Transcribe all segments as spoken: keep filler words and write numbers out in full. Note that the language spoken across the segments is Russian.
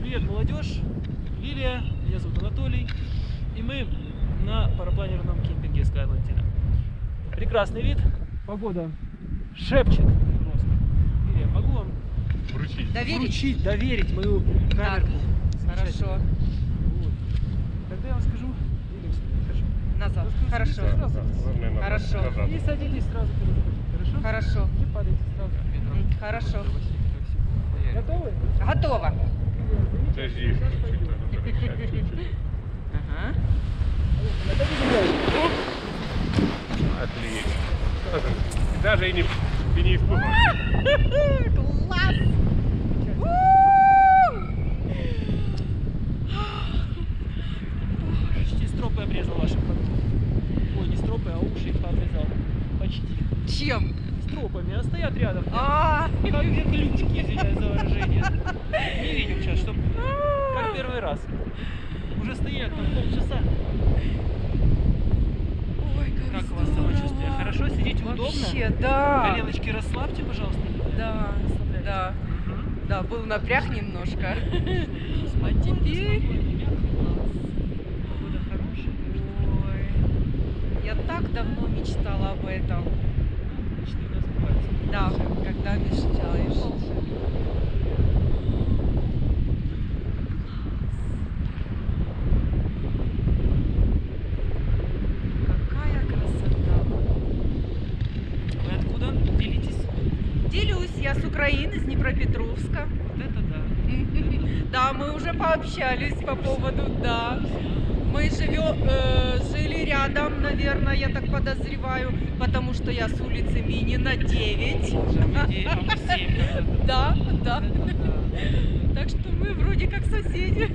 Привет, молодежь! Лилия, меня зовут Анатолий. И мы на парапланерном кемпинге Skylantина. Прекрасный вид, погода шепчет просто. Лилия, могу вам Вручить. Доверить? вручить, доверить мою камерку. Хорошо. Вот. Тогда я вам скажу, двигаемся, хорошо? Назад. Расскажу Хорошо. себе сразу. Да, главное назад. Хорошо. Назад. И садитесь сразу, когда захотите, хорошо? Хорошо. Не падайте сразу. М, Хорошо. Готовы? Готово. Подожди, чуть-чуть надо порешать, чуть-чуть. Ага. Отлично. Даже и не, и не испугался. Класс! Почти стропы обрезал ваши подруги. Ой, не стропы, а уши их обрезал. Почти. Чем? Стропами, а стоят рядом. А, Как верблюдики, извиняюсь за выражение. Не видим сейчас, чтоб как первый раз. Уже стоят там полчаса. ой, Как как у вас здорово. самочувствие? Хорошо? Сидите удобно? Вообще, да. Коленочки расслабьте, пожалуйста. Да, Расслабляйтесь. да, Мгм. да, был напряг немножко. Спокойно, теперь- спокойно, мягкий глаз. Погода хорошая, так что Ой, я так давно мечтала об этом. мечты у нас сбываются. Да, когда мечтаешь. Какая красота. Вы откуда? Делитесь. Делюсь, я с Украины, с Днепропетровска. Вот это да. Да, мы уже пообщались по поводу, да. Мы живем, э, жили рядом, наверное, я так подозреваю, потому что я с улицы Минина девять. Уже мы де- а мы семь когда-то. Да, да. Вот это да. Так что мы вроде как соседи.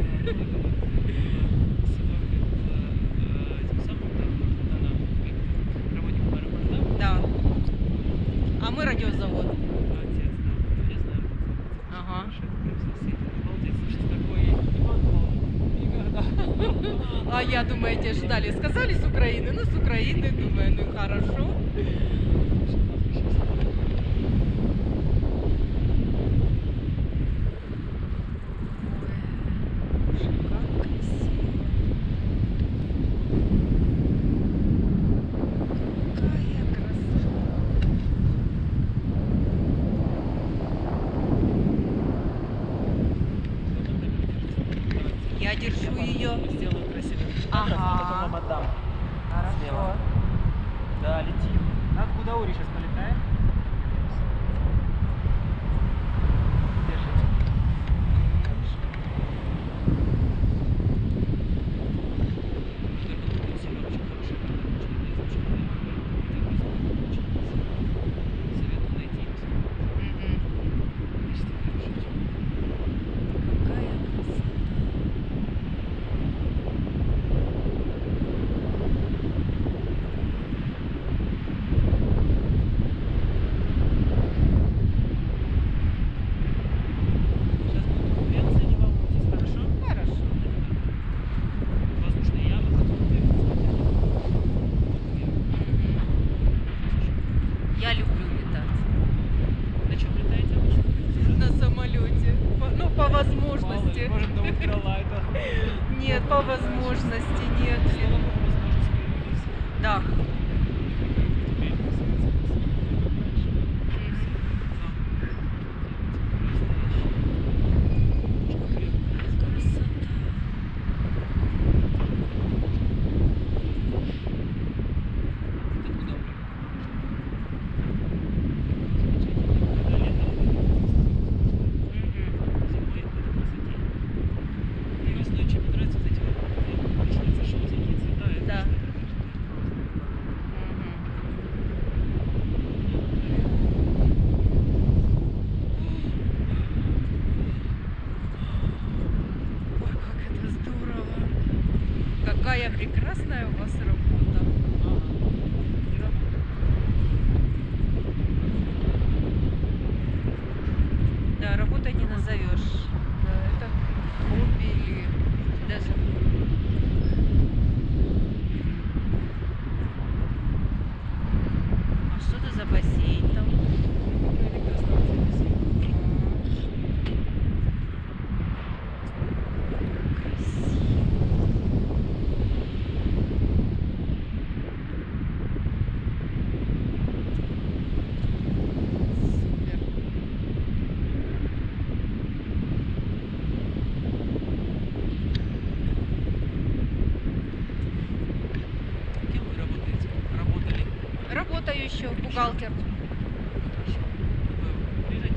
Да. А мы радиозавод. Ага. А я, думаете, ждали? Сказали с Украины? Ну, с Украины, думаю, ну хорошо. Ой, как красиво. Какая красота. Я держу ее. Сделаю красивый. Ага. Потом вам отдам. Хорошо. Слева. Да, летим. А куда Ури сейчас полетаем? Держите. Мгм. Какая красота. Сейчас будут турбуленции, не волнуйтесь, хорошо? Хорошо. Воздушные ямы, которые вверх. Мгм. Я люблю летать. На чем летаете обычно? На самолете. По- Ну, по Мало ли, возможности. может, до ультралайта. Нет, по возможности нет. Слава богу, возможность появилась. Да. Теперь красиво. Красота. Да. Ой, как это здорово. Какая прекрасная у вас работа. Да, работой не назовешь. Да, это хобби или даже... А что это за бассейн там? Бухгалтер. Приезжайте.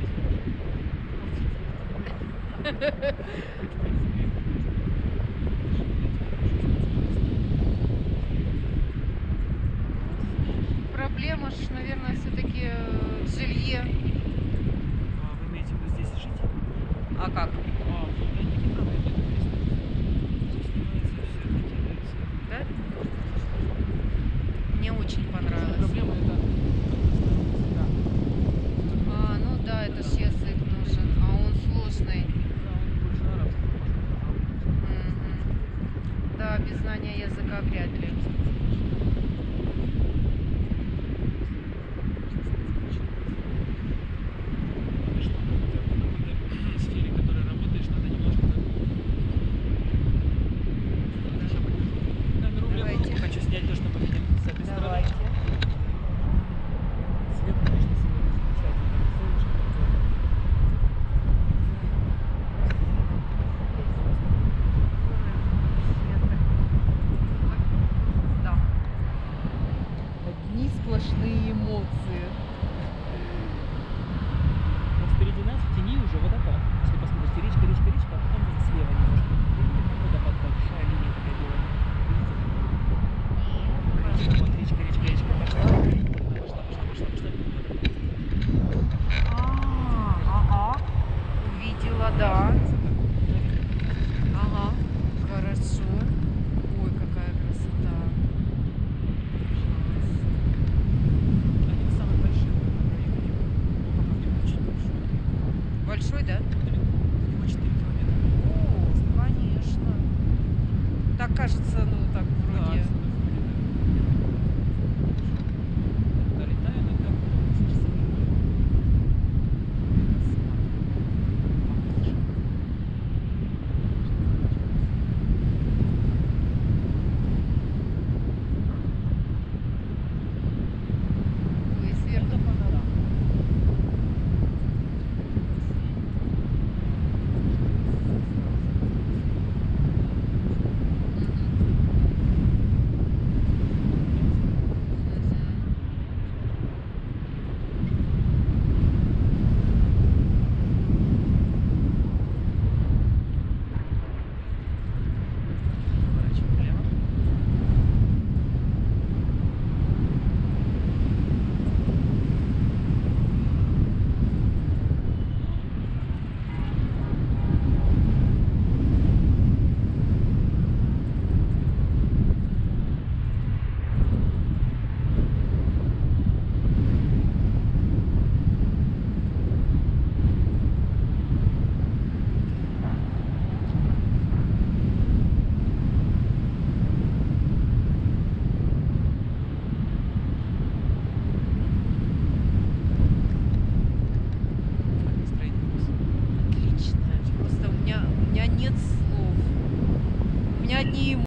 Проблема ж, наверное, все-таки в жилье. А вы имеете в виду здесь жить? А как? А, да никаких проблем нет. Здесь снимается все, это делается. Да? Мне очень понравилось. Проблема это да. А, ну да, это ж язык нужен, а он сложный. Да, он больше на арабском. Мгм. Да, без знания языка вряд ли. Ты что, в какой-то сфере, в которой работаешь, надо немножко так. Камеру влево Давайте. руку хочу снять то, что мы видим с этой стороны. Давайте. Свет, конечно, сегодня замечательный. Солнышко такое. Да. Одни сплошные эмоции. Вот впереди нас в тени уже водопад. Если посмотрите, речка, речка, речка, а потом вот слева немножко. Видите, водопад, большая линия такая белая. Видите? Речка, вот речка, речка, речка пошла. Пошла, пошла, пошла, пошла. А, ага. Увидела, да. Ага. Хорошо. Ой, какая красота. Один из самых больших в районе. Ну, пока в нем очень большой. Большой, да? Всего четыре километра. О, конечно. Так кажется, ну так Да, вроде.